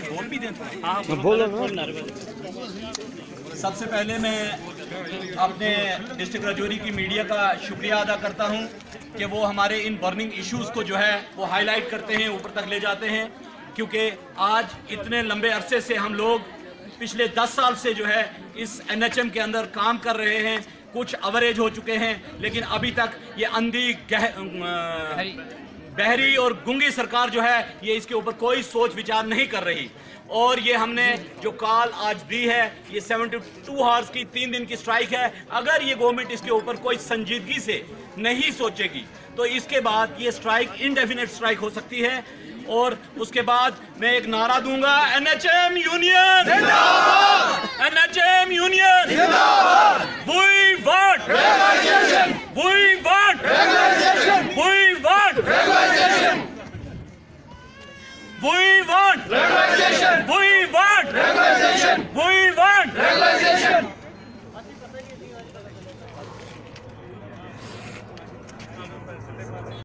बोल भी दें बोलो ना। सबसे पहले मैं अपने डिस्ट्रिक्ट राजौरी की मीडिया का शुक्रिया अदा करता हूं कि वो हमारे इन बर्निंग इश्यूज़ को जो है वो हाईलाइट करते हैं, ऊपर तक ले जाते हैं, क्योंकि आज इतने लंबे अरसे से हम लोग पिछले 10 साल से जो है इस NHM के अंदर काम कर रहे हैं। कुछ अवरेज हो चुके हैं, लेकिन अभी तक ये अंधी बहरी और गूंगी सरकार जो है ये इसके ऊपर कोई सोच विचार नहीं कर रही। और ये हमने जो कॉल आज दी है, ये 72 आवर्स की 3 दिन की स्ट्राइक है। अगर ये गवर्नमेंट इसके ऊपर कोई संजीदगी से नहीं सोचेगी तो इसके बाद ये स्ट्राइक इंडेफिनेट स्ट्राइक हो सकती है। और उसके बाद मैं एक नारा दूंगा, NHM यूनियन जिंदाबाद, NHM यूनियन जिंदाबाद, we want regularisation, we want regularisation, we want regularisation, we want